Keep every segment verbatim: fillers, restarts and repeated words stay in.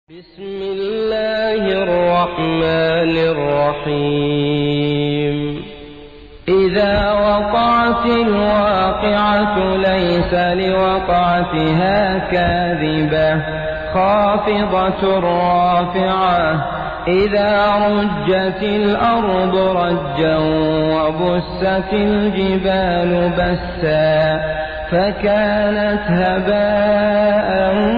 بسم الله الرحمن الرحيم. إذا وقعت الواقعة ليس لوقعتها كاذبة خافضة رافعة. إذا رجت الأرض رجا وبست الجبال بسا فكانت هباء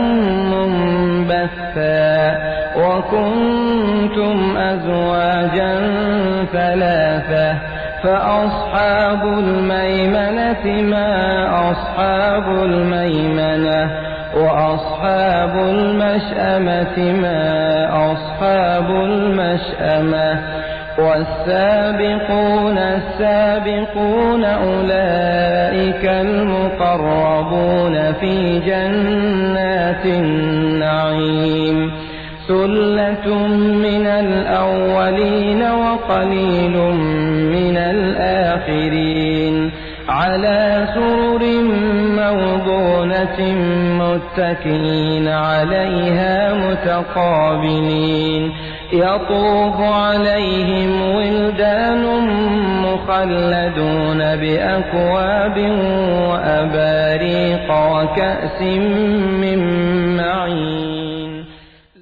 منبثا وكنتم أزواجا ثلاثة فأصحاب الميمنة ما أصحاب الميمنة وأصحاب المشأمة ما أصحاب المشأمة والسابقون السابقون أولئك المقربون في جنات النعيم. ثلة من الأولين وقليل من الآخرين. على سرر موضونة متكئين عليها متقابلين. يطوف عليهم ولدان مخلدون بأكواب وأباريق وكأس من معين.